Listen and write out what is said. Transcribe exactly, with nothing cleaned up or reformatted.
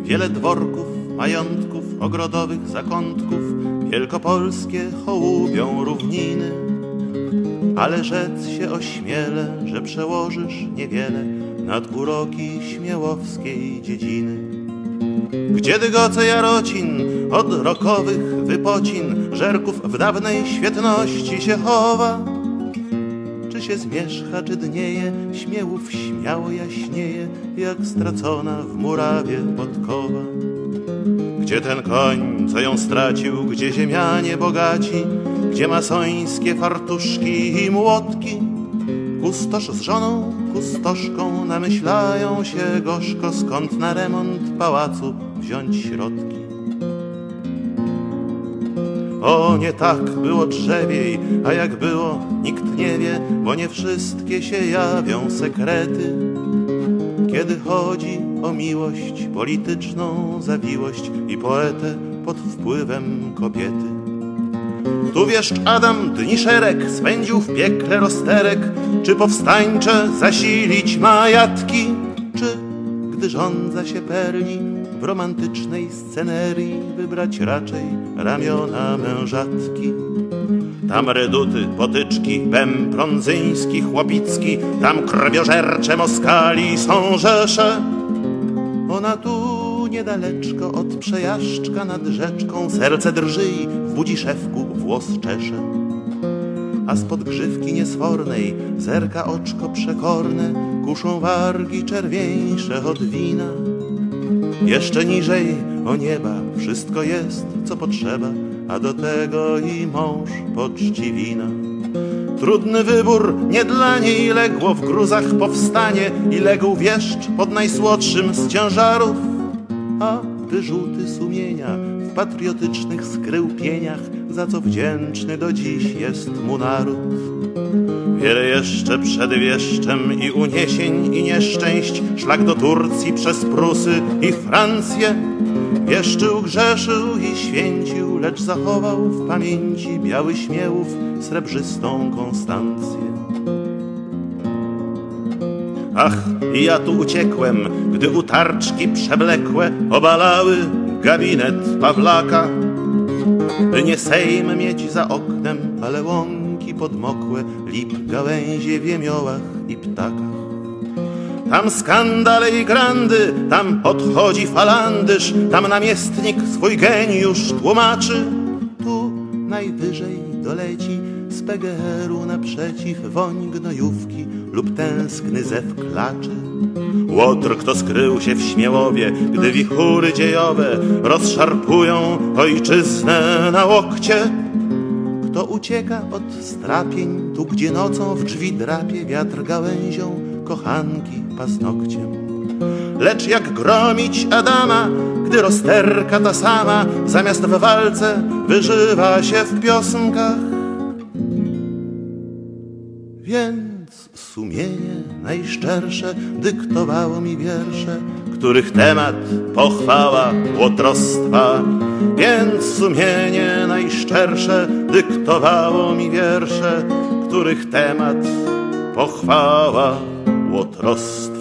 wiele dworków, majątków, ogrodowych zakątków, wielkopolskie hołubią równiny. Ale rzec się ośmielę, że przełożysz niewiele nad uroki śmiałowskiej dziedziny. Gdzie dygoce Jarocin od rokowych wypocin żerków w dawnej świetności się chowa? Czy się zmierzcha, czy dnieje, Śmiałów śmiało jaśnieje, jak stracona w murawie podkowa? Gdzie ten koń, co ją stracił, gdzie ziemianie bogaci, gdzie masońskie fartuszki i młotki? Kustosz z żoną, kustoszką namyślają się gorzko, skąd na remont pałacu wziąć środki. O, nie tak było drzewiej, a jak było, nikt nie wie, bo nie wszystkie się jawią sekrety. Kiedy chodzi o miłość, polityczną zawiłość i poetę pod wpływem kobiety. Tu wieszcz Adam dni szereg spędził w piekle rozterek, czy powstańcze zasilić majatki, czy gdy żądza się perli w romantycznej scenerii wybrać raczej ramiona mężatki. Tam reduty, potyczki, Bem Prądzyński, Chłopicki, tam krwiożercze Moskali są rzesze. Ona tu niedaleczko od przejażdżka nad rzeczką serce drży i w Budziszewku włos czesze. A spod grzywki niesfornej zerka oczko przekorne, kuszą wargi czerwieńsze od wina. Jeszcze niżej o nieba wszystko jest, co potrzeba, a do tego i mąż poczciwina. Trudny wybór, nie dla niej legło w gruzach powstanie i legł wieszcz pod najsłodszym z ciężarów, a wyrzuty sumienia w patriotycznych skryłpieniach, za co wdzięczny do dziś jest mu naród. Wiele jeszcze przed wieszczem i uniesień i nieszczęść, szlak do Turcji przez Prusy i Francję. Wieszczył, grzeszył i święcił, lecz zachował w pamięci biały Śmiałów srebrzystą Konstancję. Ach, i ja tu uciekłem, gdy utarczki przewlekłe obalały gabinet Pawlaka. By nie Sejm mieć za oknem, ale łąki podmokłe, lip, gałęzie w jemiołach i ptakach. Tam skandale i grandy, tam podchodzi falandysz, tam namiestnik swój geniusz tłumaczy. Tu najwyżej doleci z P G R-u naprzeciw woń gnojówki lub tęskny zew klaczy. Łotr, kto skrył się w Śmiałowie, gdy wichury dziejowe rozszarpują ojczyznę na łokcie. Kto ucieka od strapień, tu gdzie nocą w drzwi drapie wiatr gałęzią kochanki paznokciem. Lecz jak gromić Adama, gdy rozterka ta sama zamiast w walce wyżywa się w piosenkach? Więc sumienie najszczersze dyktowało mi wiersze, których temat pochwała łotrostwa. Więc sumienie najszczersze dyktowało mi wiersze, których temat pochwała łotrostwa.